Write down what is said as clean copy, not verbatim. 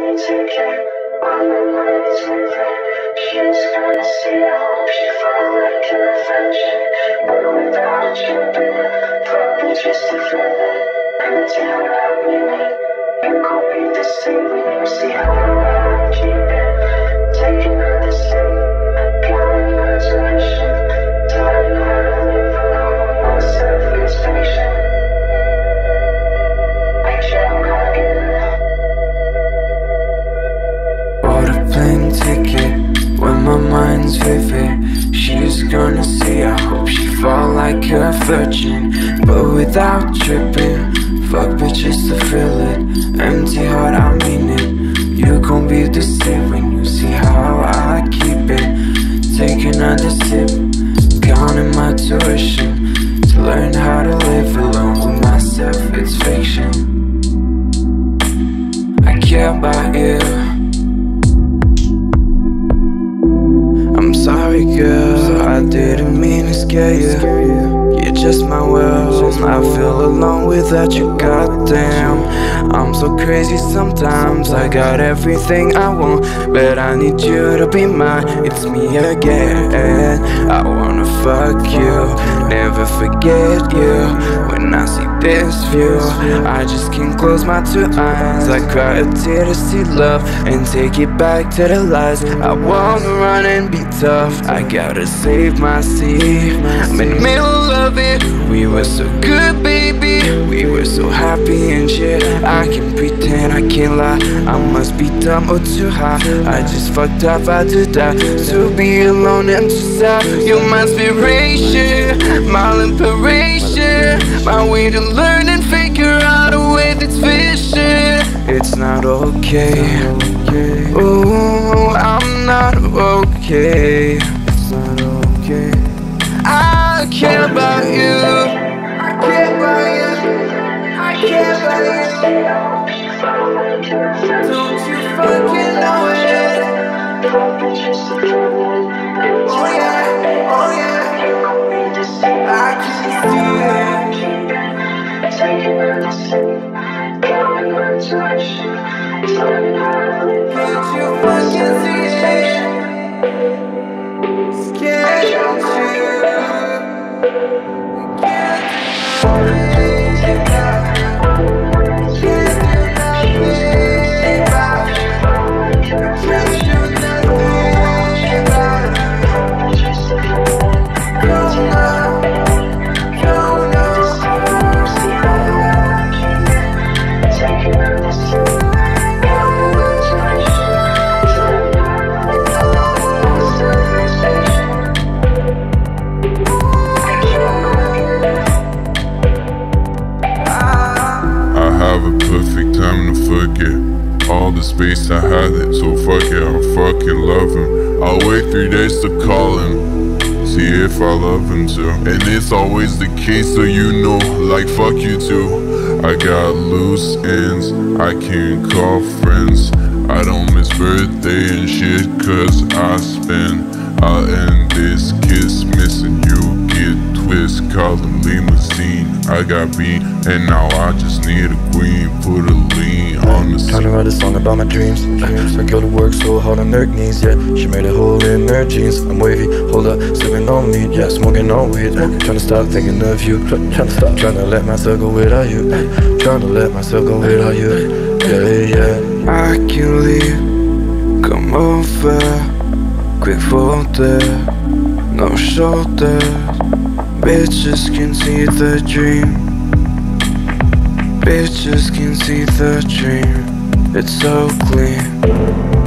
ticket on my mind tonight. She's gonna see, I hope she fall like an affection. But without you, probably just a feeling. Empty heart, I mean it. You could be the same when you see how I keep it. Taking on the same, I got imagination. Telling how to live alone with my self-expression. I cannot get enough. Bought a plane ticket when my mind's vivid. She's gonna see, I hope she fall like a virgin, but without tripping. Fuck bitches to feel it. Empty heart, I mean it. You gon' be the same when you see how I keep it. Taking another sip, counting my tuition, to learn how to live alone with myself, it's fiction. I care about you. I'm sorry girl, I didn't mean to scare you. You're just my world, I feel alone without you, goddamn. I'm so crazy sometimes, I got everything I want, but I need you to be mine, it's me again. I wanna fuck you, never forget you. When I see this view, I just can't close my two eyes. I cry a tear to see love and take it back to the lies. I wanna run and be tough, I gotta save my seat. I'm in the middle of it, we were so good baby. We were so happy and shit. I can pretend, I can't lie. I must be dumb or too high. I just fucked up, I do die. To be alone and too sad. You're my inspiration, my inspiration, my way to learn and figure out a way that's efficient. It's not okay. Ooh, I'm not okay. It's not okay. I care about you. I care about you. I care about you. Don't you fucking know it? Oh yeah, oh yeah. I can see it. Can't you fucking see it? Scared of you. Perfect time to forget all the space I had it, so fuck it, I'll fucking love him. I'll wait 3 days to call him, see if I love him too. And it's always the case, so you know, like fuck you too. I got loose ends, I can't call friends. I don't miss birthday and shit, cause I spend. I'll end this kiss, missing you, get twist, call a limousine. I got beat, and now I just need a queen, put a lean on the Trying to write a song about my dreams. I go to work so hard on her knees, yeah. She made a hole in her jeans. I'm wavy, hold up, sipping on weed, yeah. Smoking on weed, trying to stop thinking of you. Trying to let myself go without you. Trying to let myself go without you. Yeah, yeah. I can leave, come over, quick folder, no shoulder. Bitches can see the dream. Bitches can see the dream. It's so clean.